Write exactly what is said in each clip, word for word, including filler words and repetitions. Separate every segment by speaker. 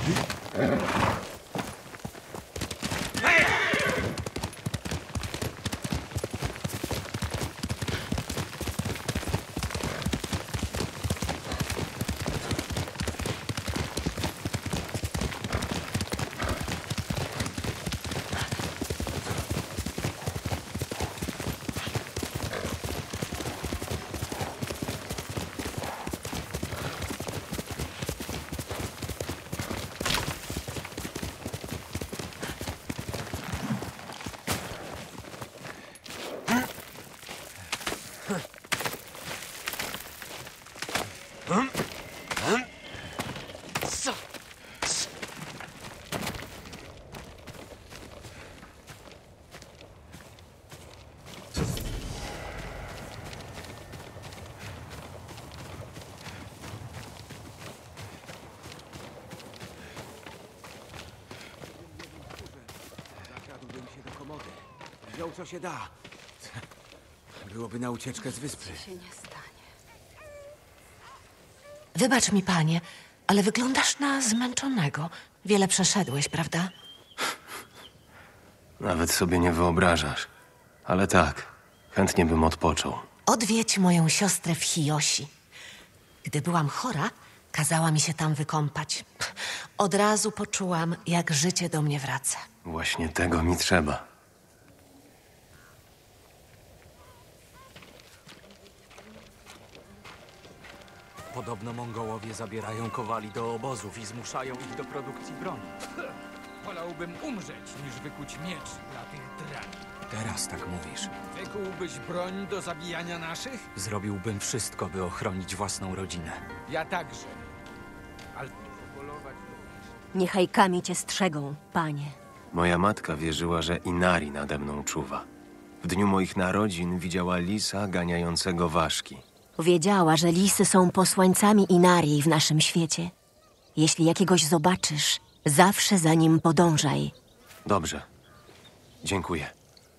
Speaker 1: Wziął co się da. Byłoby na ucieczkę z wyspy.
Speaker 2: Się nie stanie.
Speaker 3: Wybacz mi, panie, ale wyglądasz na zmęczonego. Wiele przeszedłeś, prawda?
Speaker 4: Nawet sobie nie wyobrażasz. Ale tak, chętnie bym odpoczął.
Speaker 3: Odwiedź moją siostrę w Hiyoshi. Gdy byłam chora, kazała mi się tam wykąpać. Od razu poczułam, jak życie do mnie wraca.
Speaker 4: Właśnie tego mi trzeba.
Speaker 1: Podobno Mongołowie zabierają kowali do obozów i zmuszają ich do produkcji broni.
Speaker 5: Wolałbym umrzeć, niż wykuć miecz dla tych drani.
Speaker 1: Teraz tak mówisz.
Speaker 5: Wykułbyś broń do zabijania naszych?
Speaker 1: Zrobiłbym wszystko, by ochronić własną rodzinę.
Speaker 5: Ja także. Ale polować lubisz.
Speaker 2: Niechaj kami cię strzegą, panie.
Speaker 4: Moja matka wierzyła, że Inari nade mną czuwa. W dniu moich narodzin widziała lisa ganiającego ważki.
Speaker 2: Wiedziała, że lisy są posłańcami Inarii w naszym świecie. Jeśli jakiegoś zobaczysz, zawsze za nim podążaj.
Speaker 4: Dobrze. Dziękuję.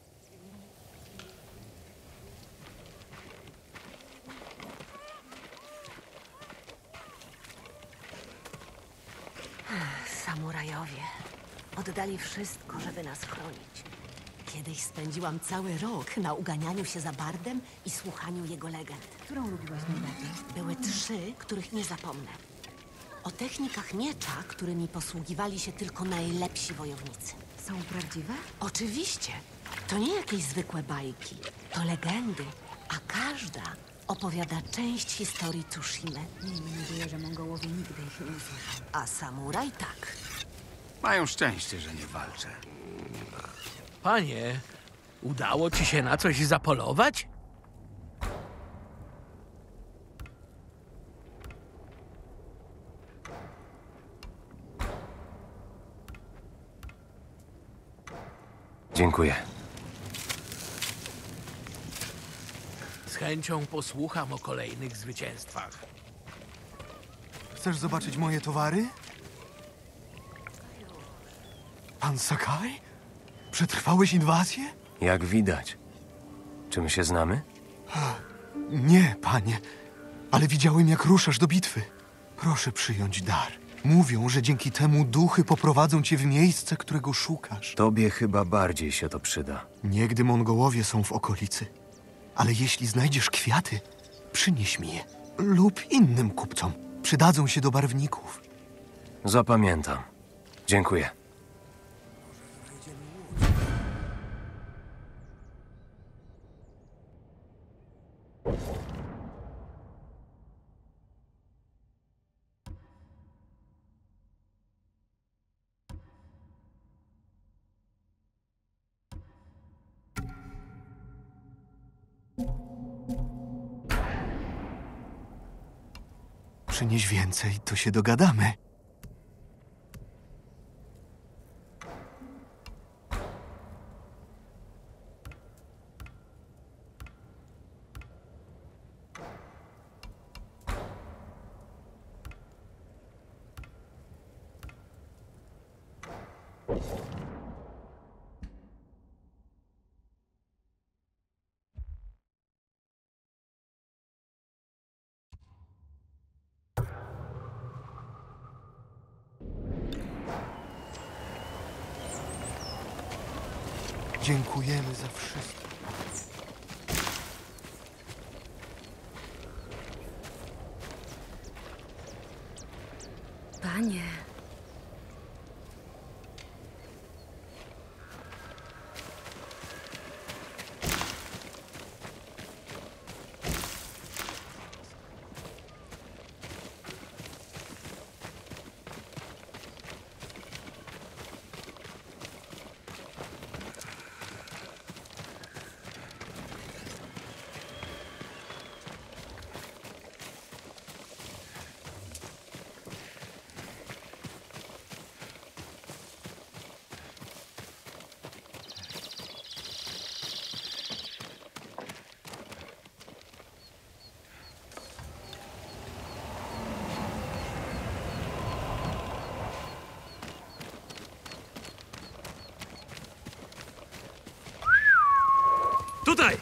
Speaker 3: Samurajowie oddali wszystko, żeby nas chronić. Kiedyś spędziłam cały rok na uganianiu się za Bardem i słuchaniu jego legend.
Speaker 2: Którą lubiłaś najbardziej?
Speaker 3: Były trzy, których nie zapomnę. O technikach miecza, którymi posługiwali się tylko najlepsi wojownicy.
Speaker 2: Są prawdziwe?
Speaker 3: Oczywiście. To nie jakieś zwykłe bajki. To legendy, a każda opowiada część historii Tsushimy.
Speaker 2: Miejmy nadzieję, że Mongołowie nigdy ich nie usłyszą.
Speaker 3: A samuraj tak.
Speaker 6: Mają szczęście, że nie walczę.
Speaker 5: Panie, udało ci się na coś zapolować?
Speaker 4: Dziękuję.
Speaker 5: Z chęcią posłucham o kolejnych zwycięstwach.
Speaker 7: Chcesz zobaczyć moje towary? Pan Sakai? Przetrwałeś inwazję?
Speaker 4: Jak widać. Czy my się znamy?
Speaker 7: Nie, panie. Ale widziałem, jak ruszasz do bitwy. Proszę przyjąć dar. Mówią, że dzięki temu duchy poprowadzą cię w miejsce, którego szukasz.
Speaker 4: Tobie chyba bardziej się to przyda.
Speaker 7: Niegdy Mongołowie są w okolicy. Ale jeśli znajdziesz kwiaty, przynieś mi je. Lub innym kupcom. Przydadzą się do barwników.
Speaker 4: Zapamiętam. Dziękuję.
Speaker 7: Przynieś więcej, to się dogadamy. Dziękujemy za wszystko.
Speaker 3: Panie,
Speaker 1: Tutaj!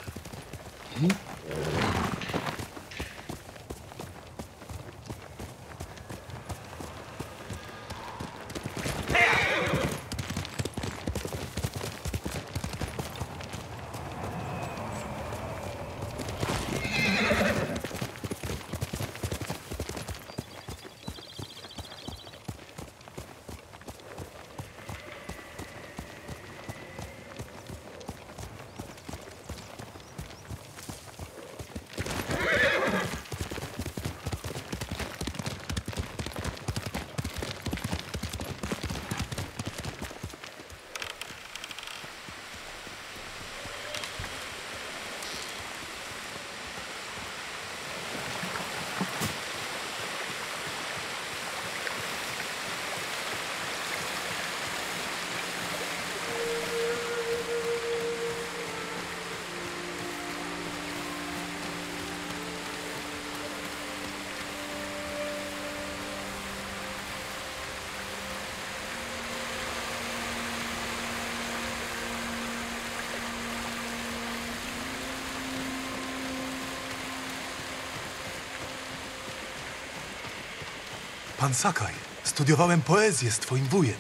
Speaker 8: Pan Sakaj, studiowałem poezję z twoim wujem.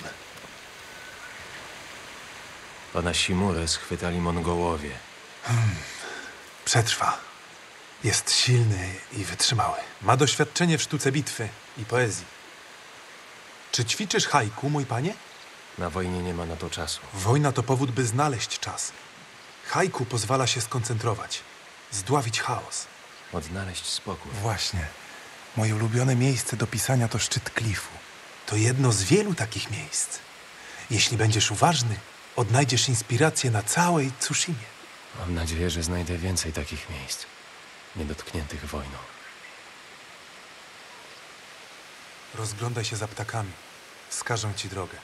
Speaker 4: Pana Simurę schwytali Mongołowie.
Speaker 8: Przetrwa. Jest silny i wytrzymały. Ma doświadczenie w sztuce bitwy i poezji. Czy ćwiczysz haiku, mój panie?
Speaker 4: Na wojnie nie ma na to czasu.
Speaker 8: Wojna to powód, by znaleźć czas. Haiku pozwala się skoncentrować, zdławić chaos.
Speaker 4: Odnaleźć spokój.
Speaker 8: Właśnie. Moje ulubione miejsce do pisania to szczyt klifu. To jedno z wielu takich miejsc. Jeśli będziesz uważny, odnajdziesz inspirację na całej Tsushimie.
Speaker 4: Mam nadzieję, że znajdę więcej takich miejsc, niedotkniętych wojną.
Speaker 8: Rozglądaj się za ptakami. Wskażą ci drogę.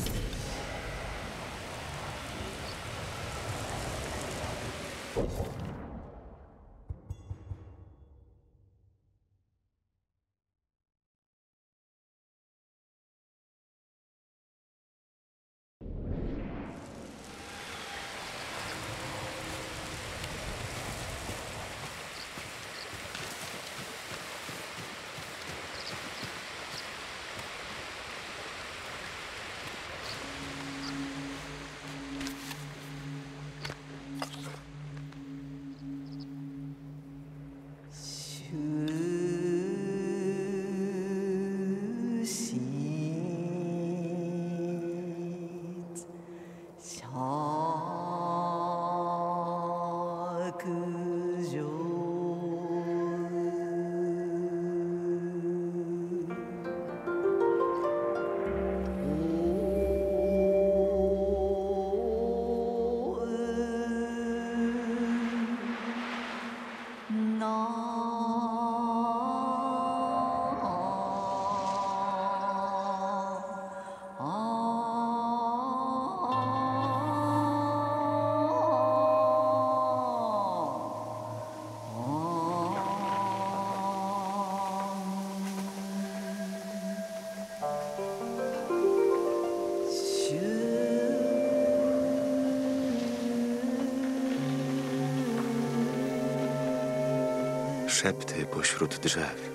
Speaker 4: Szepty pośród drzew.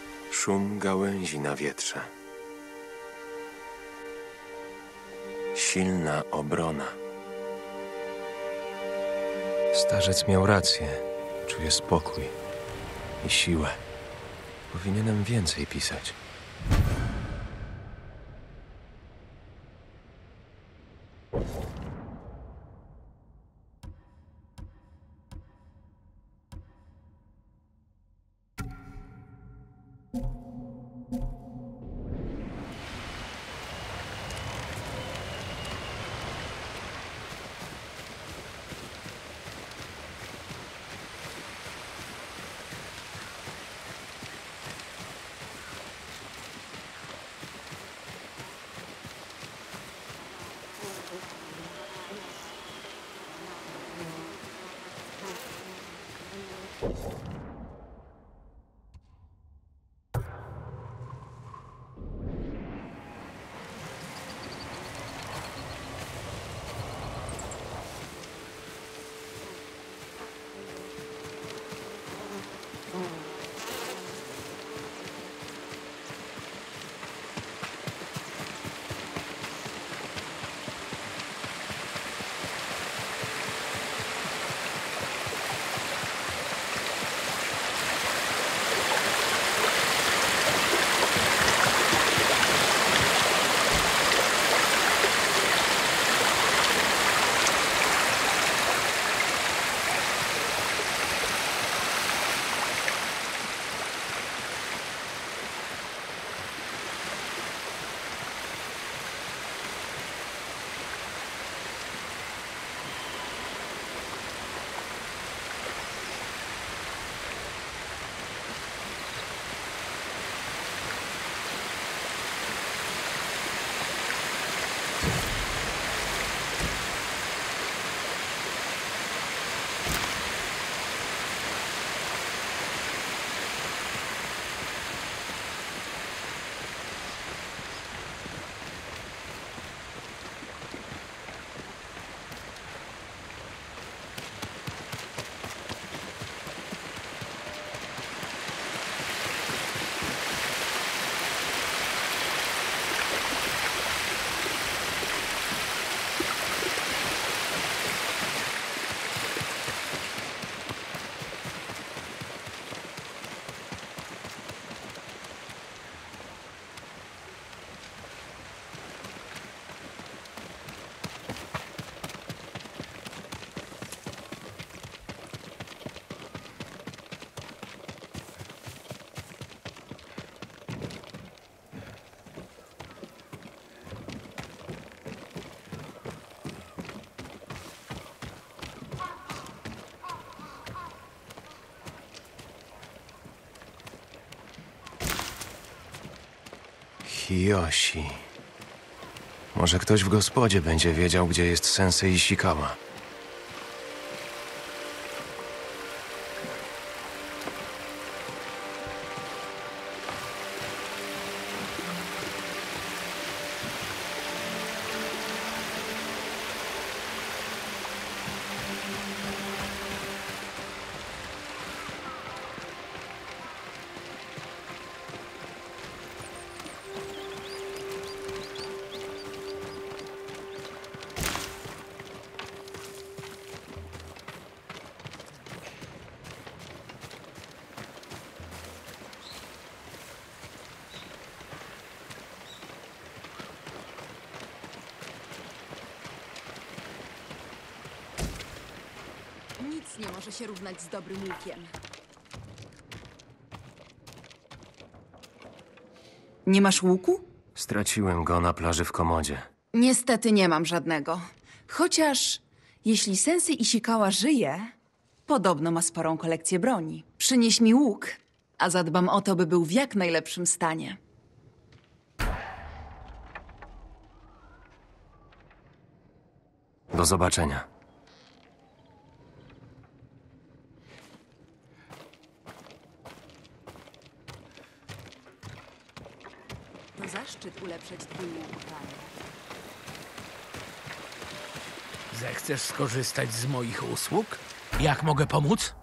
Speaker 4: Szum gałęzi na wietrze. silna obrona. Starzec miał rację. Czuję spokój i siłę. Powinienem więcej pisać. Kiyoshi. Może ktoś w gospodzie będzie wiedział, gdzie jest Sensei Ishikawa.
Speaker 9: Nic nie może się równać z dobrym łukiem. Nie masz łuku?
Speaker 4: Straciłem go na plaży w Komodzie.
Speaker 9: Niestety nie mam żadnego. Chociaż jeśli Sensei Ishikawa żyje, podobno ma sporą kolekcję broni. Przynieś mi łuk, a zadbam o to, by był w jak najlepszym stanie.
Speaker 4: Do zobaczenia.
Speaker 9: To zaszczyt ulepszyć twój łuk, panie.
Speaker 5: Zechcesz skorzystać z moich usług? Jak mogę pomóc?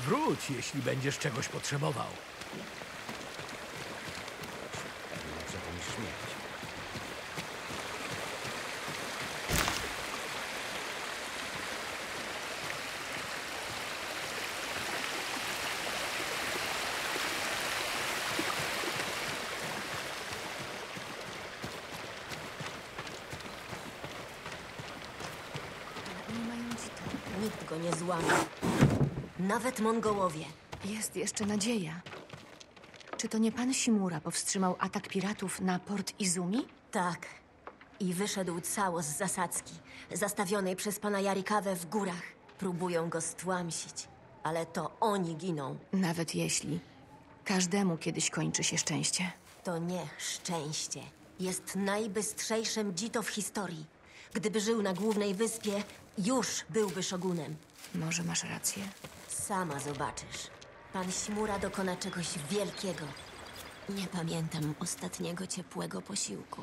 Speaker 5: Wróć, jeśli będziesz czegoś potrzebował.
Speaker 1: Lepsze to niż śmierć.
Speaker 3: Nie mają dzita.
Speaker 2: Nikt go nie złamie. Nawet Mongołowie.
Speaker 3: Jest jeszcze nadzieja. Czy to nie pan Shimura powstrzymał atak piratów na port Izumi?
Speaker 2: Tak. I wyszedł cało z zasadzki, zastawionej przez pana Yarikawę w górach. Próbują go stłamsić, ale to oni giną.
Speaker 3: Nawet jeśli. Każdemu kiedyś kończy się szczęście.
Speaker 2: To nie szczęście. Jest najbystrzejszym Jito w historii. Gdyby żył na głównej wyspie, już byłby szogunem.
Speaker 3: Może masz rację.
Speaker 2: Sama zobaczysz. Pan Shimura dokona czegoś wielkiego. Nie pamiętam ostatniego ciepłego posiłku.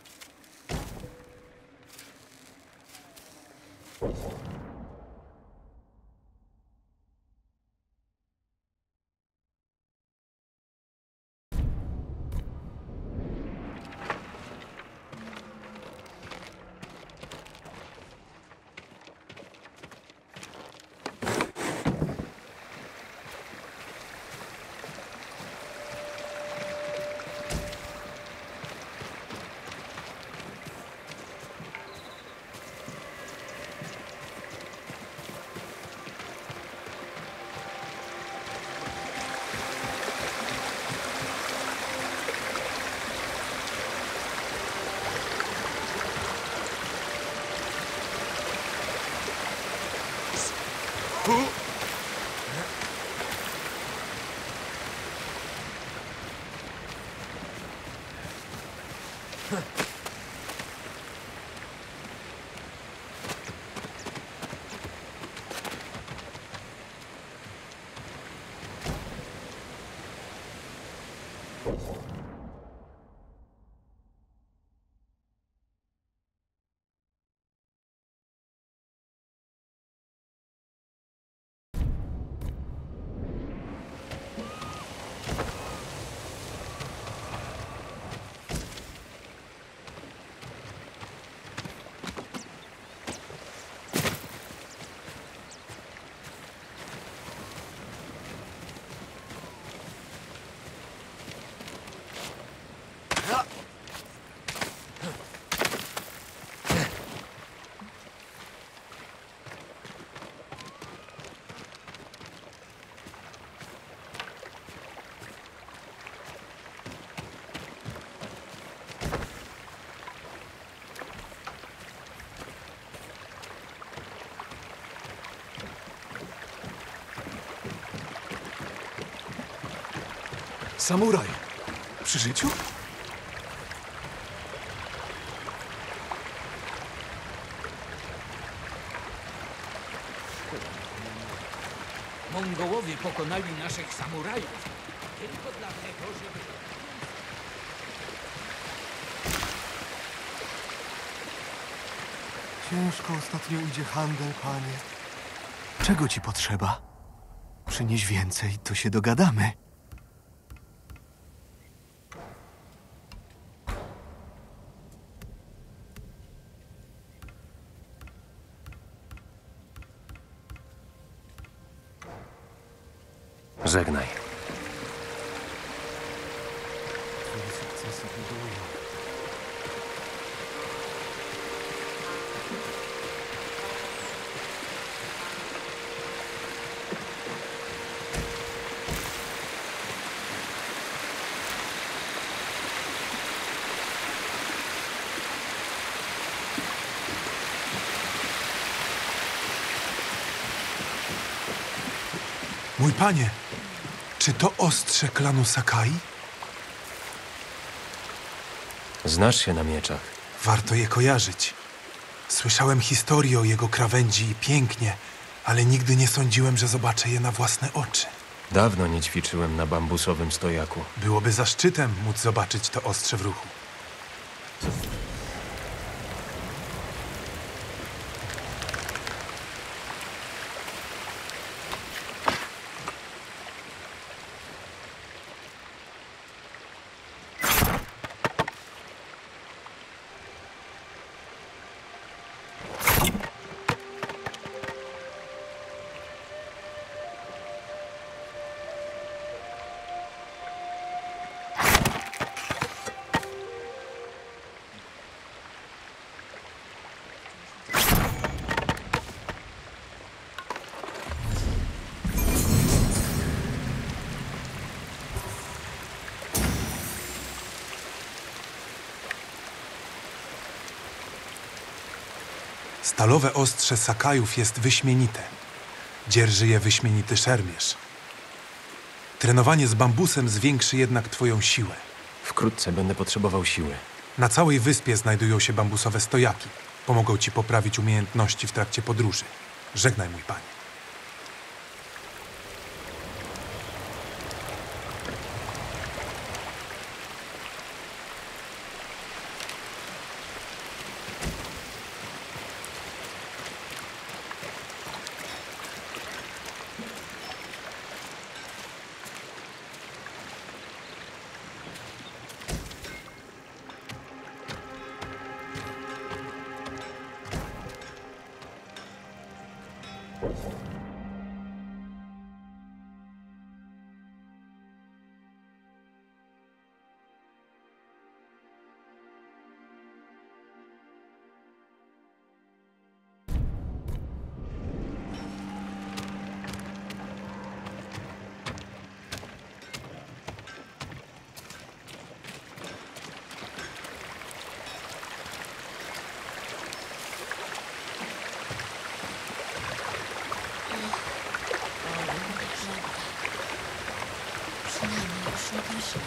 Speaker 7: Samuraj! Przy życiu?
Speaker 5: Mongołowie pokonali naszych samurajów tylko dlatego, żeby...
Speaker 7: Ciężko ostatnio idzie handel, panie. Czego ci potrzeba? Przynieś więcej, to się dogadamy.
Speaker 4: Żegnaj.
Speaker 7: Twoje sukcesy budują.
Speaker 8: Mój panie, czy to ostrze klanu Sakai?
Speaker 4: Znasz się na mieczach.
Speaker 8: Warto je kojarzyć. Słyszałem historię o jego krawędzi i pięknie, ale nigdy nie sądziłem, że zobaczę je na własne oczy.
Speaker 4: Dawno nie ćwiczyłem na bambusowym stojaku.
Speaker 8: Byłoby zaszczytem móc zobaczyć to ostrze w ruchu. Stalowe ostrze Sakajów jest wyśmienite. Dzierży je wyśmienity szermierz. Trenowanie z bambusem zwiększy jednak twoją siłę.
Speaker 4: Wkrótce będę potrzebował siły.
Speaker 8: Na całej wyspie znajdują się bambusowe stojaki. Pomogą ci poprawić umiejętności w trakcie podróży. Żegnaj, mój panie.
Speaker 2: Przynajmniej już nie kaszle.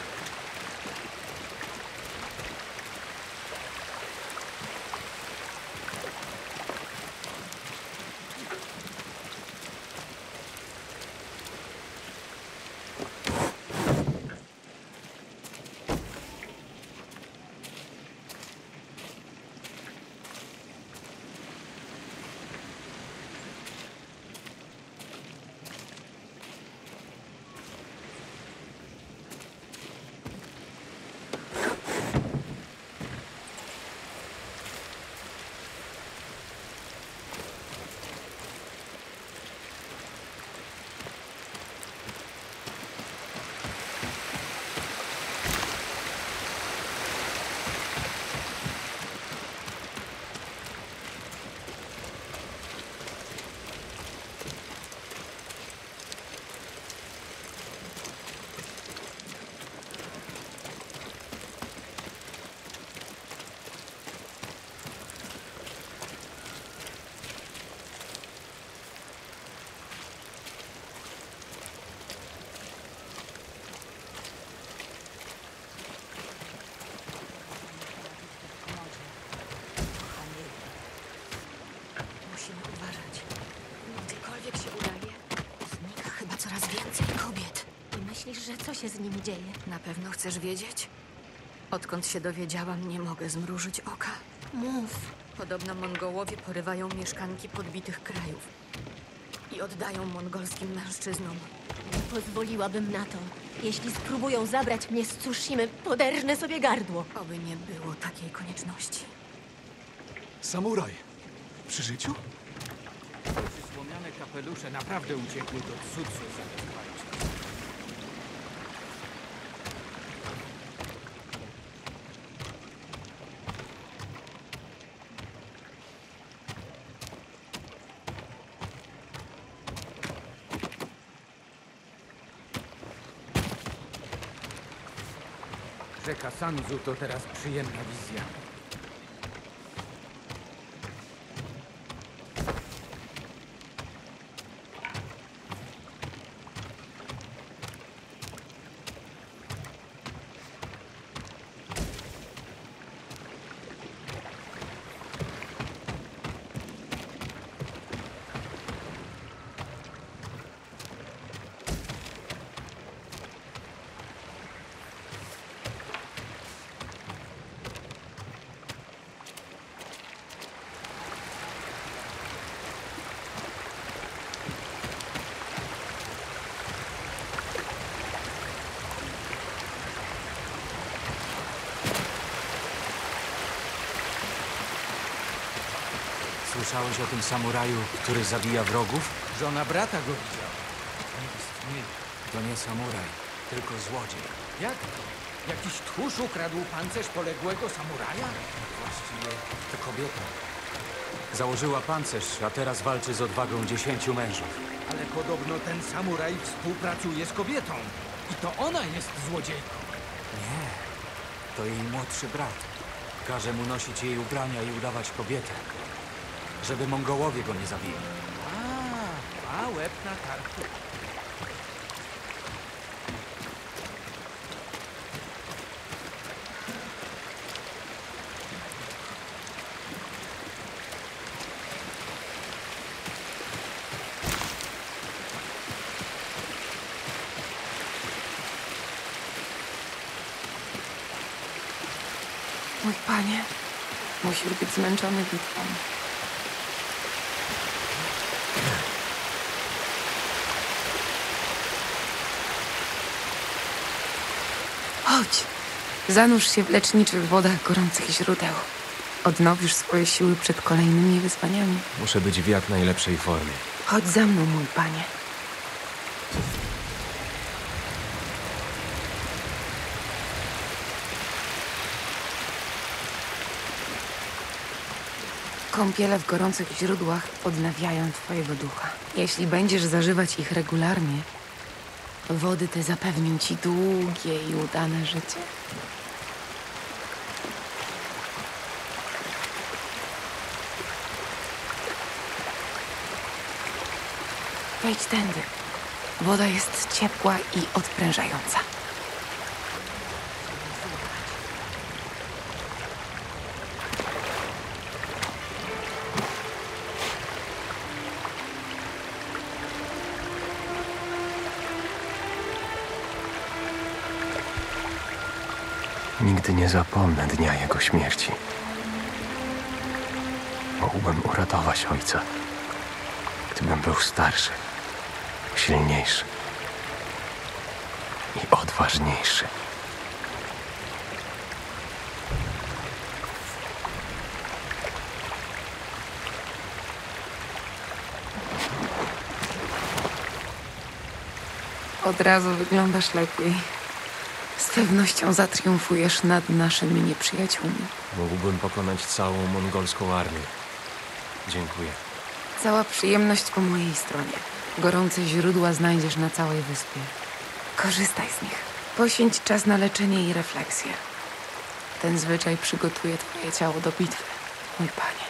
Speaker 2: Musimy uważać. Gdziekolwiek się udaje, znika chyba coraz więcej kobiet. I myślisz, że co się z nimi dzieje?
Speaker 3: Na pewno chcesz wiedzieć? Odkąd się dowiedziałam, nie mogę zmrużyć oka.
Speaker 2: Mów.
Speaker 3: Podobno Mongołowie porywają mieszkanki podbitych krajów i oddają mongolskim mężczyznom.
Speaker 2: Nie pozwoliłabym na to. Jeśli spróbują zabrać mnie z Tsushimy, poderżnę sobie gardło.
Speaker 3: Oby nie było takiej konieczności.
Speaker 7: Samuraj! Przy życiu?
Speaker 5: Przysłomiane kapelusze naprawdę uciekły do Tsutsu zamiast walczyć. Rzeka Sanzu to teraz przyjemna wizja.
Speaker 1: Słyszałeś o tym samuraju, który zabija wrogów?
Speaker 5: Żona brata go widziała. Nie istnieje.
Speaker 1: To nie samuraj, tylko złodziej.
Speaker 5: Jak to? Jakiś tchórz ukradł pancerz poległego samuraja?
Speaker 1: Właściwie to kobieta. Założyła pancerz, a teraz walczy z odwagą dziesięciu mężów.
Speaker 5: Ale podobno ten samuraj współpracuje z kobietą. I to ona jest złodziejką.
Speaker 1: Nie, to jej młodszy brat. Każe mu nosić jej ubrania i udawać kobietę. żeby Mongołowie go nie zabili.
Speaker 5: A, a łeb na karku.
Speaker 9: Mój panie, musisz być zmęczony bitwą. Chodź, zanurz się w leczniczych wodach gorących źródeł. Odnowisz swoje siły przed kolejnymi wyzwaniami.
Speaker 4: Muszę być w jak najlepszej formie.
Speaker 9: Chodź za mną, mój panie. Kąpiele w gorących źródłach odnawiają twojego ducha. Jeśli będziesz zażywać ich regularnie, wody te zapewnią ci długie i udane życie. Wejdź tędy. Woda jest ciepła i odprężająca.
Speaker 4: Nigdy nie zapomnę dnia jego śmierci. Mógłbym uratować ojca, gdybym był starszy, silniejszy i odważniejszy.
Speaker 9: Od razu wyglądasz lepiej. Z pewnością zatriumfujesz nad naszymi nieprzyjaciółmi.
Speaker 4: Mógłbym pokonać całą mongolską armię. Dziękuję.
Speaker 9: Cała przyjemność po mojej stronie. Gorące źródła znajdziesz na całej wyspie. Korzystaj z nich. Poświęć czas na leczenie i refleksję. Ten zwyczaj przygotuje twoje ciało do bitwy, mój panie.